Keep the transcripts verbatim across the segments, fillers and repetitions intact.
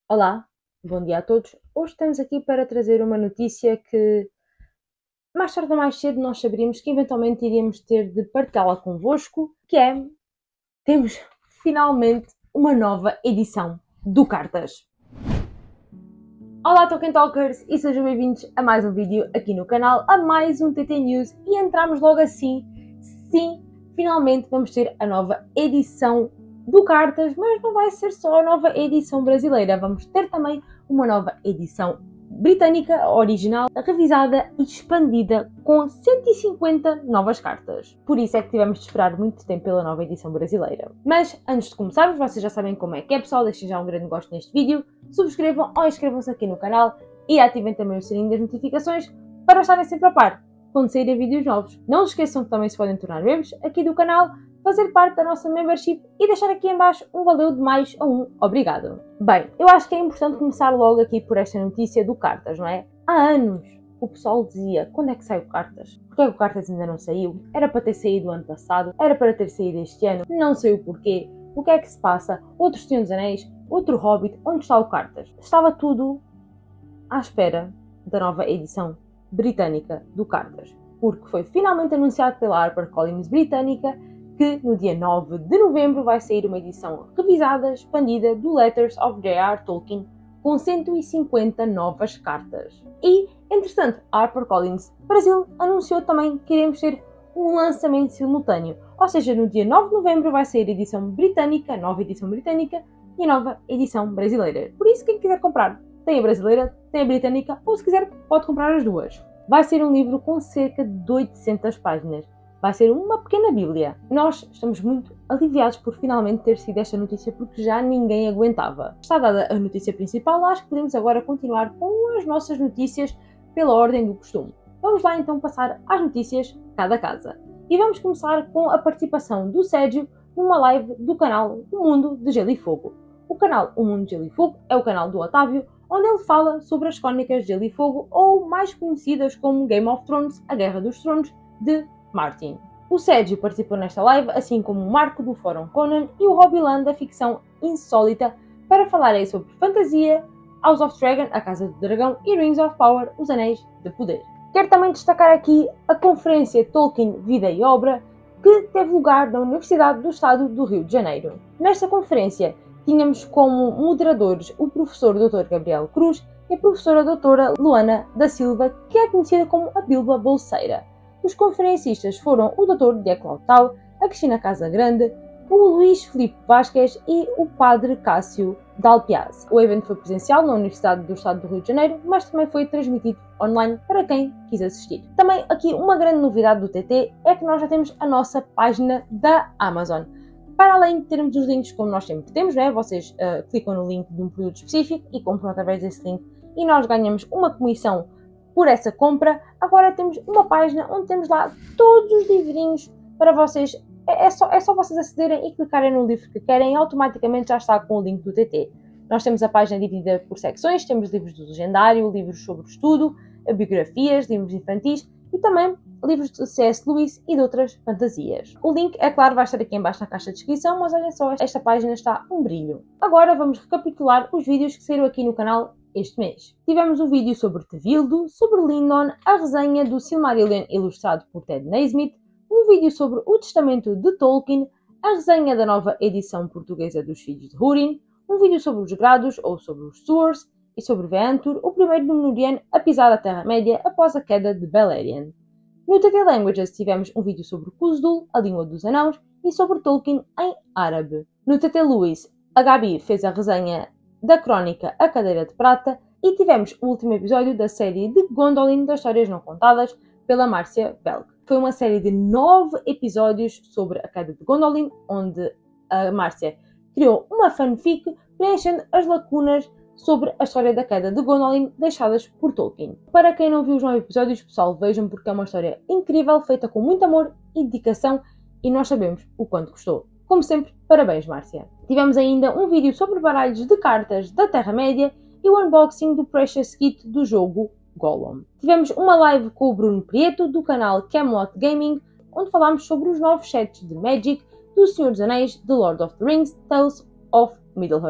Olá, bom dia a todos. Hoje estamos aqui para trazer uma notícia que mais tarde ou mais cedo nós saberíamos que eventualmente iríamos ter de partilhá-la convosco, que é, temos finalmente uma nova edição do Cartas. Olá Tolkien Talkers e sejam bem-vindos a mais um vídeo aqui no canal, a mais um T T News e entramos logo assim, sim, finalmente vamos ter a nova edição do Cartas, mas não vai ser só a nova edição brasileira, vamos ter também uma nova edição britânica, original, revisada e expandida com cento e cinquenta novas cartas. Por isso é que tivemos de esperar muito tempo pela nova edição brasileira. Mas antes de começarmos, vocês já sabem como é que é, pessoal, deixem já um grande gosto neste vídeo, subscrevam ou inscrevam-se aqui no canal e ativem também o sininho das notificações para estarem sempre a par quando saírem vídeos novos. Não se esqueçam que também se podem tornar membros aqui do canal, fazer parte da nossa membership e deixar aqui em baixo um valeu de mais ou um obrigado. Bem, eu acho que é importante começar logo aqui por esta notícia do Cartas, não é? Há anos o pessoal dizia, quando é que sai o Cartas? Porquê é que o Cartas ainda não saiu? Era para ter saído o ano passado, era para ter saído este ano, não sei o porquê, o que é que se passa? Outro Senhor dos Anéis, outro Hobbit, onde está o Cartas? Estava tudo à espera da nova edição britânica do Cartas, porque foi finalmente anunciado pela HarperCollins britânica que no dia nove de novembro vai sair uma edição revisada, expandida do Letters of J R Tolkien com cento e cinquenta novas cartas. E, entretanto, a HarperCollins Brasil anunciou também que iremos ter um lançamento simultâneo, ou seja, no dia nove de novembro vai sair a edição britânica, a nova edição britânica e a nova edição brasileira. Por isso, quem quiser comprar, tem a brasileira, tem a britânica, ou se quiser pode comprar as duas. Vai ser um livro com cerca de oitocentas páginas. Vai ser uma pequena bíblia. Nós estamos muito aliviados por finalmente ter sido esta notícia porque já ninguém aguentava. Está dada a notícia principal, acho que podemos agora continuar com as nossas notícias pela ordem do costume. Vamos lá então passar às notícias cada casa. E vamos começar com a participação do Sérgio numa live do canal O Mundo de Gelo e Fogo. O canal O Mundo de Gelo e Fogo é o canal do Otávio, onde ele fala sobre as crónicas de Gelo e Fogo, ou mais conhecidas como Game of Thrones, a Guerra dos Tronos, de Martin. O Sérgio participou nesta live, assim como o Marco do Fórum Conan e o Robilan da ficção insólita, para falarem sobre fantasia, House of Dragon, a Casa do Dragão, e Rings of Power, os Anéis de Poder. Quero também destacar aqui a conferência Tolkien Vida e Obra, que teve lugar na Universidade do Estado do Rio de Janeiro. Nesta conferência, tínhamos como moderadores o professor doutor Gabriel Cruz e a professora doutora Luana da Silva, que é conhecida como a Bilba Bolseira. Os conferencistas foram o doutor Diego Lautau, a Cristina Casagrande, o Luís Filipe Vasquez e o padre Cássio Dalpiaz. O evento foi presencial na Universidade do Estado do Rio de Janeiro, mas também foi transmitido online para quem quis assistir. Também aqui uma grande novidade do T T é que nós já temos a nossa página da Amazon. Para além de termos os links como nós sempre temos, né? Vocês uh, clicam no link de um produto específico e compram através desse link e nós ganhamos uma comissão por essa compra. Agora temos uma página onde temos lá todos os livrinhos para vocês. É, é, só, é só vocês acederem e clicarem no livro que querem e automaticamente já está com o link do T T. Nós temos a página dividida por secções, temos livros do legendário, livros sobre o estudo, biografias, livros infantis e também livros de C S Lewis e de outras fantasias. O link, é claro, vai estar aqui em baixo na caixa de descrição, mas olha só, esta página está um brilho. Agora vamos recapitular os vídeos que saíram aqui no canal este mês. Tivemos um vídeo sobre Tevildo, sobre Lindon, a resenha do Silmarillion ilustrado por Ted Naismith, um vídeo sobre o testamento de Tolkien, a resenha da nova edição portuguesa dos Filhos de Húrin, um vídeo sobre os Grados ou sobre os Suors e sobre Veantur, o primeiro Númenóreano a pisar a Terra-média após a queda de Beleriand. No T T Languages tivemos um vídeo sobre Khuzul, a língua dos anãos, e sobre Tolkien em árabe. No T T Lewis, a Gabi fez a resenha da crónica A Cadeira de Prata e tivemos o último episódio da série de Gondolin das Histórias Não Contadas pela Márcia Belg. Foi uma série de nove episódios sobre a queda de Gondolin, onde a Márcia criou uma fanfic preenchendo as lacunas sobre a história da queda de Gondolin deixadas por Tolkien. Para quem não viu os nove episódios, pessoal, vejam porque é uma história incrível, feita com muito amor e dedicação e nós sabemos o quanto gostou. Como sempre, parabéns, Márcia. Tivemos ainda um vídeo sobre baralhos de cartas da Terra-média e o unboxing do Precious Kit do jogo Gollum. Tivemos uma live com o Bruno Prieto, do canal Camelot Gaming, onde falámos sobre os novos sets de Magic, do Senhor dos Anéis, The Lord of the Rings, Tales of Middle-earth.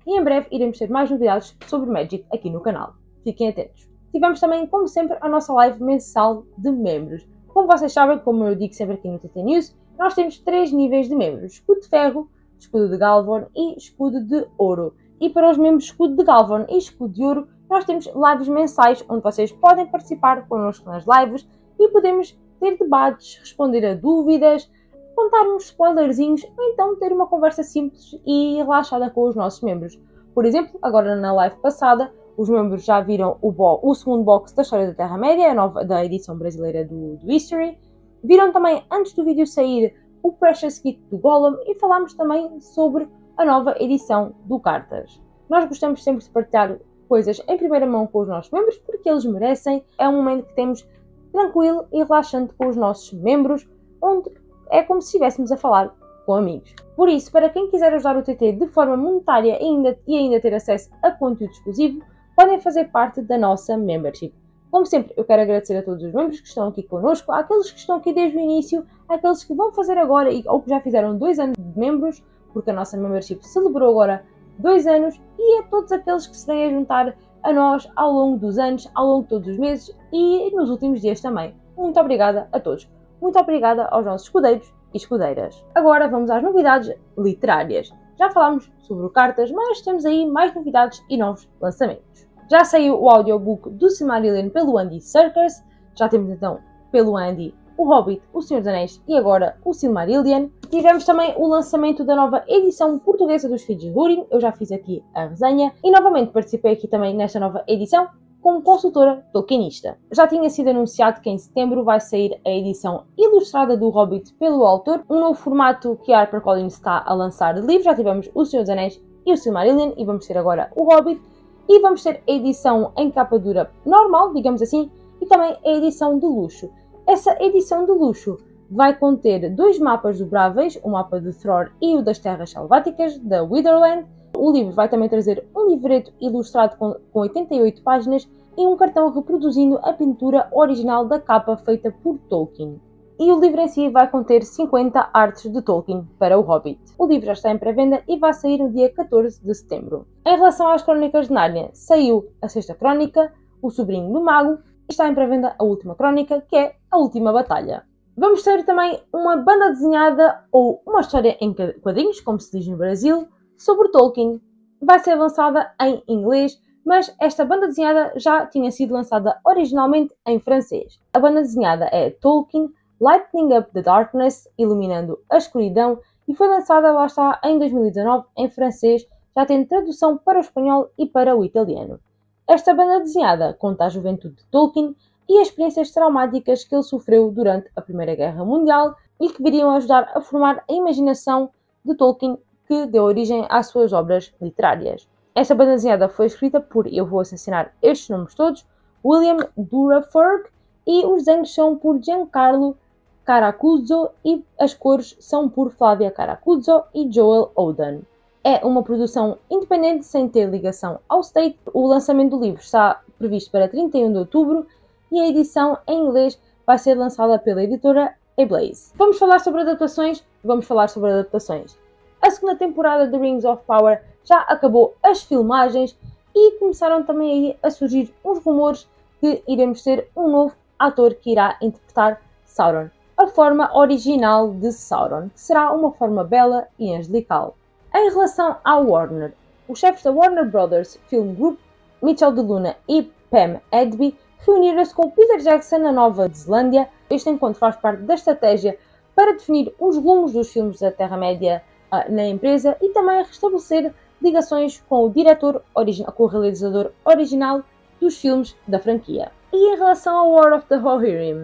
e em breve iremos ter mais novidades sobre Magic aqui no canal. Fiquem atentos. Tivemos também, como sempre, a nossa live mensal de membros. Como vocês sabem, como eu digo sempre aqui no T T News, nós temos três níveis de membros: escudo de ferro, escudo de Galvorn e escudo de ouro. E para os membros escudo de Galvorn e escudo de ouro, nós temos lives mensais onde vocês podem participar connosco nas lives e podemos ter debates, responder a dúvidas, contar uns spoilerzinhos ou então ter uma conversa simples e relaxada com os nossos membros. Por exemplo, agora na live passada, os membros já viram o, o segundo box da História da Terra-média, a nova da edição brasileira do, do History. Viram também, antes do vídeo sair, o Precious Kit do Golem e falámos também sobre a nova edição do Cartas. Nós gostamos sempre de partilhar coisas em primeira mão com os nossos membros porque eles merecem. É um momento que temos tranquilo e relaxante com os nossos membros, onde é como se estivéssemos a falar com amigos. Por isso, para quem quiser ajudar o T T de forma monetária e ainda, e ainda ter acesso a conteúdo exclusivo, podem fazer parte da nossa membership. Como sempre, eu quero agradecer a todos os membros que estão aqui connosco, àqueles que estão aqui desde o início, àqueles que vão fazer agora ou que já fizeram dois anos de membros, porque a nossa membership celebrou agora dois anos, e a todos aqueles que se vêm a juntar a nós ao longo dos anos, ao longo de todos os meses e nos últimos dias também. Muito obrigada a todos. Muito obrigada aos nossos escudeiros e escudeiras. Agora vamos às novidades literárias. Já falámos sobre o Cartas, mas temos aí mais novidades e novos lançamentos. Já saiu o audiobook do Silmarillion pelo Andy Serkis. Já temos então pelo Andy o Hobbit, o Senhor dos Anéis e agora o Silmarillion. Tivemos também o lançamento da nova edição portuguesa dos Filhos de Húrin. Eu já fiz aqui a resenha e novamente participei aqui também nesta nova edição como consultora tolkienista. Já tinha sido anunciado que em setembro vai sair a edição ilustrada do Hobbit pelo autor, um novo formato que a HarperCollins está a lançar de livros. Já tivemos o Senhor dos Anéis e o Silmarillion e vamos ter agora o Hobbit. E vamos ter a edição em capa dura normal, digamos assim, e também a edição de luxo. Essa edição de luxo vai conter dois mapas dobráveis, o mapa de Thror e o das Terras Selváticas, da Witherland. O livro vai também trazer um livreto ilustrado com, com oitenta e oito páginas e um cartão reproduzindo a pintura original da capa feita por Tolkien. E o livro em si vai conter cinquenta artes de Tolkien para o Hobbit. O livro já está em pré-venda e vai sair no dia catorze de setembro. Em relação às Crónicas de Nárnia, saiu a sexta crónica, O Sobrinho do Mago, e está em pré-venda a última crónica, que é A Última Batalha. Vamos ter também uma banda desenhada ou uma história em quadrinhos, como se diz no Brasil, sobre Tolkien. Vai ser lançada em inglês, mas esta banda desenhada já tinha sido lançada originalmente em francês. A banda desenhada é Tolkien, Lighting Up the Darkness, Iluminando a Escuridão, e foi lançada, lá está, em dois mil e dezanove em francês, já tendo tradução para o espanhol e para o italiano. Esta banda desenhada conta a juventude de Tolkien e as experiências traumáticas que ele sofreu durante a Primeira Guerra Mundial e que viriam ajudar a formar a imaginação de Tolkien, que deu origem às suas obras literárias. Esta banda desenhada foi escrita por, eu vou assassinar estes nomes todos, William Duraferg, e os desenhos são por Giancarlo Caracuzzo e as cores são por Flávia Caracuzzo e Joel Oden. É uma produção independente sem ter ligação ao State. O lançamento do livro está previsto para trinta e um de outubro e a edição em inglês vai ser lançada pela editora Ablaze. Vamos falar sobre adaptações? Vamos falar sobre adaptações. A segunda temporada de Rings of Power já acabou as filmagens e começaram também aí a surgir uns rumores que iremos ter um novo ator que irá interpretar Sauron, a forma original de Sauron, que será uma forma bela e angelical. Em relação à Warner, os chefes da Warner Brothers Film Group, Mitchell de Luna e Pam Edby, reuniram-se com Peter Jackson na Nova Zelândia. Este encontro faz parte da estratégia para definir os rumos dos filmes da Terra-média uh, na empresa e também restabelecer ligações com o diretor original, com o realizador original dos filmes da franquia. E em relação ao War of the Rohirrim,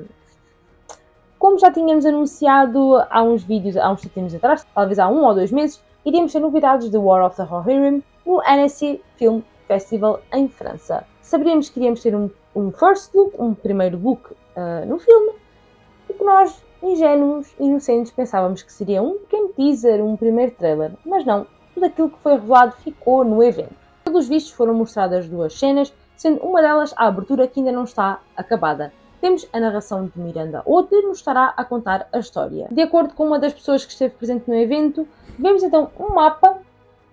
como já tínhamos anunciado há uns vídeos, há uns tempos atrás, talvez há um ou dois meses, iríamos ter novidades de War of the Rohirrim no Annecy Film Festival em França. Saberíamos que iríamos ter um, um first look, um primeiro look uh, no filme, e que nós, ingênuos e inocentes, pensávamos que seria um pequeno teaser, um primeiro trailer, mas não, tudo aquilo que foi revelado ficou no evento. Pelos vistos foram mostradas duas cenas, sendo uma delas a abertura que ainda não está acabada. Temos a narração de Miranda Otto, que nos estará a contar a história. De acordo com uma das pessoas que esteve presente no evento, vemos então um mapa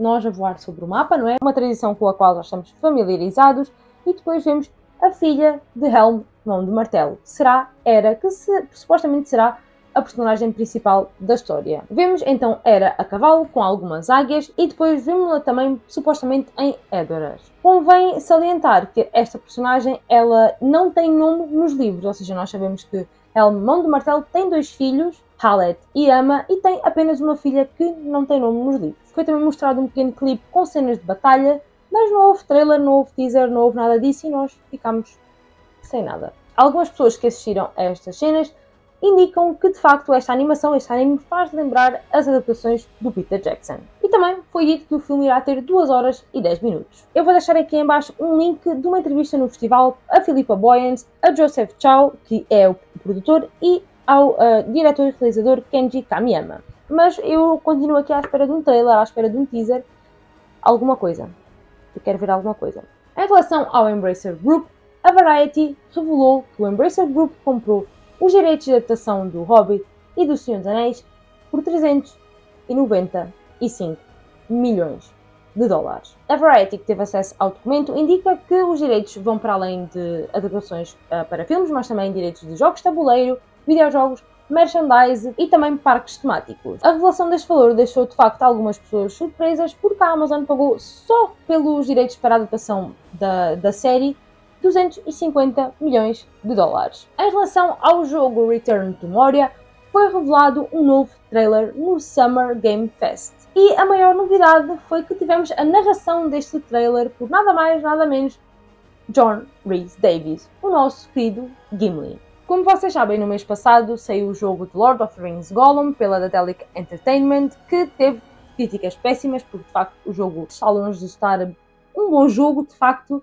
nós a voar sobre o mapa, não é? Uma tradição com a qual nós estamos familiarizados. E depois vemos a filha de Helm, Mão de Martelo. Será, era, que se, supostamente será a personagem principal da história. Vemos então Hera a cavalo com algumas águias e depois vemos-la também supostamente em Edoras. Convém salientar que esta personagem ela não tem nome nos livros, ou seja, nós sabemos que Helm, Mão de Martelo tem dois filhos, Hallet e Ama, e tem apenas uma filha que não tem nome nos livros. Foi também mostrado um pequeno clipe com cenas de batalha, mas não houve trailer, não houve teaser, não houve nada disso e nós ficámos sem nada. Algumas pessoas que assistiram a estas cenas indicam que de facto esta animação, este anime, faz lembrar as adaptações do Peter Jackson. E também foi dito que o filme irá ter duas horas e dez minutos. Eu vou deixar aqui em baixo um link de uma entrevista no festival a Philippa Boyens, a Joseph Chow, que é o produtor, e ao uh, diretor e realizador Kenji Kamiyama. Mas eu continuo aqui à espera de um trailer, à espera de um teaser, alguma coisa. Eu quero ver alguma coisa. Em relação ao Embracer Group, a Variety revelou que o Embracer Group comprou os direitos de adaptação do Hobbit e do Senhor dos Anéis por trezentos e noventa e cinco milhões de dólares. A Variety, que teve acesso ao documento, indica que os direitos vão para além de adaptações uh, para filmes, mas também direitos de jogos de tabuleiro, videojogos, merchandise e também parques temáticos. A revelação deste valor deixou de facto algumas pessoas surpresas porque a Amazon pagou só pelos direitos para a adaptação da, da série duzentos e cinquenta milhões de dólares. Em relação ao jogo Return to Moria, foi revelado um novo trailer no Summer Game Fest. E a maior novidade foi que tivemos a narração deste trailer por nada mais, nada menos John Rhys Davies, o nosso querido Gimli. Como vocês sabem, no mês passado saiu o jogo de Lord of the Rings Gollum pela Daedalic Entertainment, que teve críticas péssimas, porque de facto o jogo está longe de estar um bom jogo, de facto,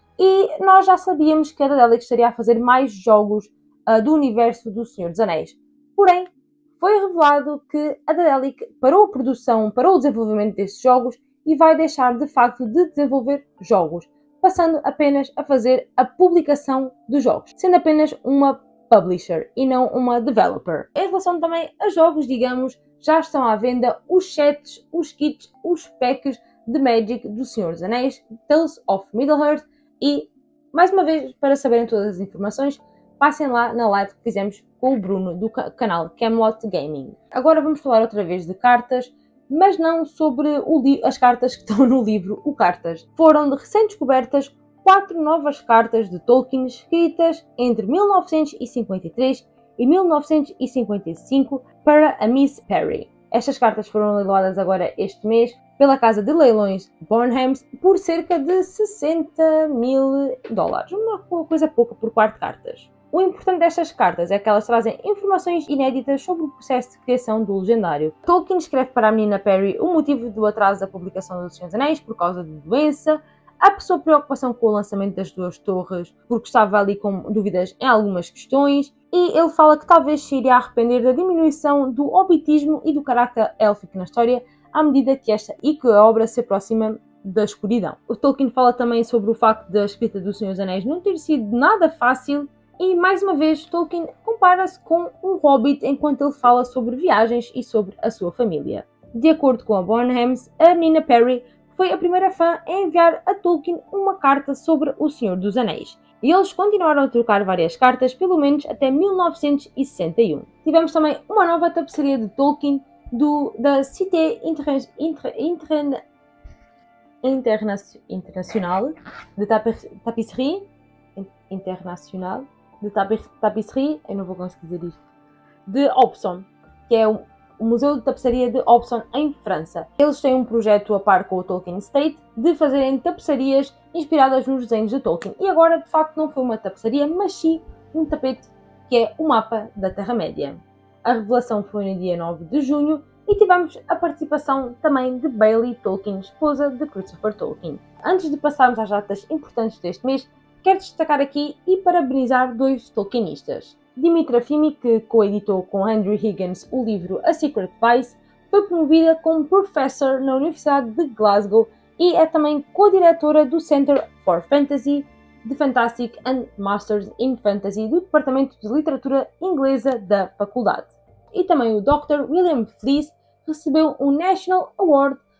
e nós já sabíamos que a Daedalic estaria a fazer mais jogos uh, do universo do Senhor dos Anéis. Porém, foi revelado que a Daedalic parou a produção, parou o desenvolvimento destes jogos e vai deixar de facto de desenvolver jogos, passando apenas a fazer a publicação dos jogos, sendo apenas uma publisher e não uma developer. Em relação também a jogos, digamos, já estão à venda os sets, os kits, os packs de Magic do Senhor dos Anéis, Tales of Middle-earth. E, mais uma vez, para saberem todas as informações, passem lá na live que fizemos com o Bruno do canal Camelot Gaming. Agora vamos falar outra vez de cartas, mas não sobre o as cartas que estão no livro O Cartas. Foram recém-descobertas quatro novas cartas de Tolkien escritas entre mil novecentos e cinquenta e três e mil novecentos e cinquenta e cinco para a Miss Perry. Estas cartas foram leiloadas agora este mês pela casa de leilões Bornhams por cerca de sessenta mil dólares, uma coisa pouca por quatro cartas. O importante destas cartas é que elas trazem informações inéditas sobre o processo de criação do legendário. Tolkien escreve para a menina Perry o motivo do atraso da publicação do Senhor dos Anéis por causa de doença, a sua preocupação com o lançamento das duas torres porque estava ali com dúvidas em algumas questões, e ele fala que talvez se iria arrepender da diminuição do hobbitismo e do carácter élfico na história à medida que esta e que a obra se aproxima da escuridão. O Tolkien fala também sobre o facto da escrita do Senhor dos Anéis não ter sido nada fácil e, mais uma vez, Tolkien compara-se com um hobbit enquanto ele fala sobre viagens e sobre a sua família. De acordo com a Bornhams, a menina Perry foi a primeira fã a enviar a Tolkien uma carta sobre o Senhor dos Anéis. E eles continuaram a trocar várias cartas, pelo menos até mil novecentos e sessenta e um. Tivemos também uma nova tapeçaria de Tolkien do, da Cité Inter, Inter, Inter, Interna, Internacional de Tapisserie Internacional de Tapisserie, eu não vou conseguir dizer isto, de Aubusson, que é o o Museu de Tapeçaria de Aubusson, em França. Eles têm um projeto a par com o Tolkien Estate de fazerem tapeçarias inspiradas nos desenhos de Tolkien. E agora, de facto, não foi uma tapeçaria, mas sim um tapete que é o mapa da Terra-média. A revelação foi no dia nove de junho e tivemos a participação também de Bailey Tolkien, esposa de Christopher Tolkien. Antes de passarmos às datas importantes deste mês, quero destacar aqui e parabenizar dois Tolkienistas. Dimitra Fimi, que coeditou com Andrew Higgins o livro A Secret Vice, foi promovida como professor na Universidade de Glasgow e é também co-diretora do Center for Fantasy, The Fantastic and Masters in Fantasy do Departamento de Literatura Inglesa da Faculdade. E também o doutor William Fleece recebeu o National Award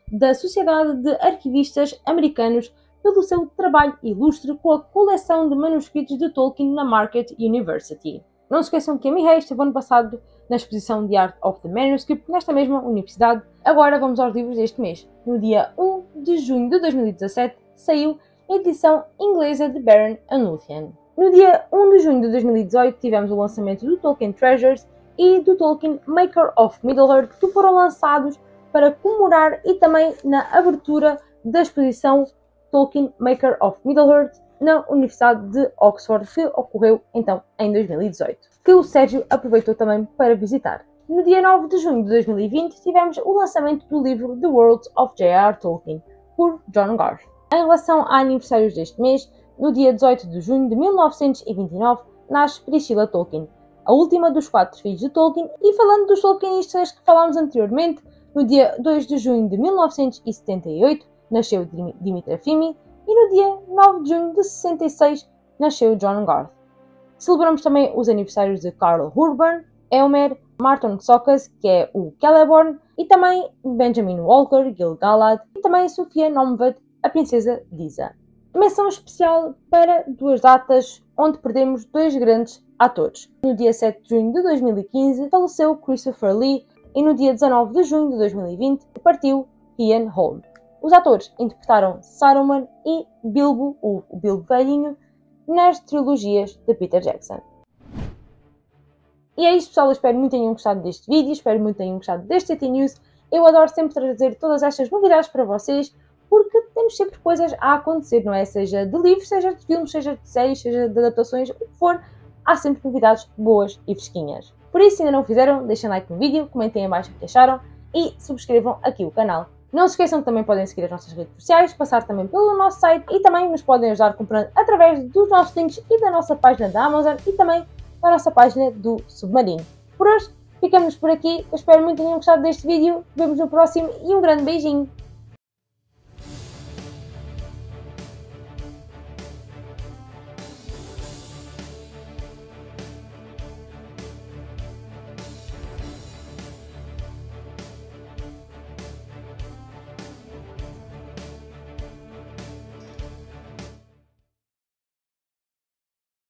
da Sociedade de Arquivistas Americanos pelo seu trabalho ilustre com a coleção de manuscritos de Tolkien na Marquette University. Não se esqueçam que a Mireia esteve ano passado na exposição de Art of the Manuscript nesta mesma universidade. Agora vamos aos livros deste mês. No dia um de junho de dois mil e dezassete saiu a edição inglesa de Beren and Luthien. No dia um de junho de dois mil e dezoito tivemos o lançamento do Tolkien Treasures e do Tolkien Maker of Middle-earth, que foram lançados para comemorar e também na abertura da exposição Tolkien Maker of Middle-earth na Universidade de Oxford, que ocorreu então em dois mil e dezoito, que o Sérgio aproveitou também para visitar. No dia nove de junho de dois mil e vinte tivemos o lançamento do livro The Worlds of J R R Tolkien, por John Garth. Em relação a aniversários deste mês, no dia dezoito de junho de mil novecentos e vinte e nove nasce Priscilla Tolkien, a última dos quatro filhos de Tolkien, e falando dos Tolkienistas que falámos anteriormente, no dia dois de junho de mil novecentos e setenta e oito nasceu Dimitra Fimi e no dia nove de junho de sessenta e seis nasceu John Garth. Celebramos também os aniversários de Karl Urban, Elmer, Marton Sokas, que é o Celeborn, e também Benjamin Walker, Gil-galad, e também Sofia Nomvad, a princesa Disa. Menção especial para duas datas onde perdemos dois grandes atores. No dia sete de junho de dois mil e quinze faleceu Christopher Lee e no dia dezanove de junho de dois mil e vinte partiu Ian Holm. Os atores interpretaram Saruman e Bilbo, o Bilbo velhinho, nas trilogias de Peter Jackson. E é isto, pessoal. Eu espero muito que tenham gostado deste vídeo, espero muito que tenham gostado deste T T News. Eu adoro sempre trazer todas estas novidades para vocês, porque temos sempre coisas a acontecer, não é? Seja de livros, seja de filmes, seja de séries, seja de adaptações, o que for, há sempre novidades boas e fresquinhas. Por isso, se ainda não o fizeram, deixem like no vídeo, comentem em baixo o que acharam e subscrevam aqui o canal. Não se esqueçam que também podem seguir as nossas redes sociais, passar também pelo nosso site e também nos podem ajudar comprando através dos nossos links e da nossa página da Amazon e também da nossa página do Submarino. Por hoje, ficamos por aqui. Eu espero muito que tenham gostado deste vídeo. Vemos no próximo e um grande beijinho!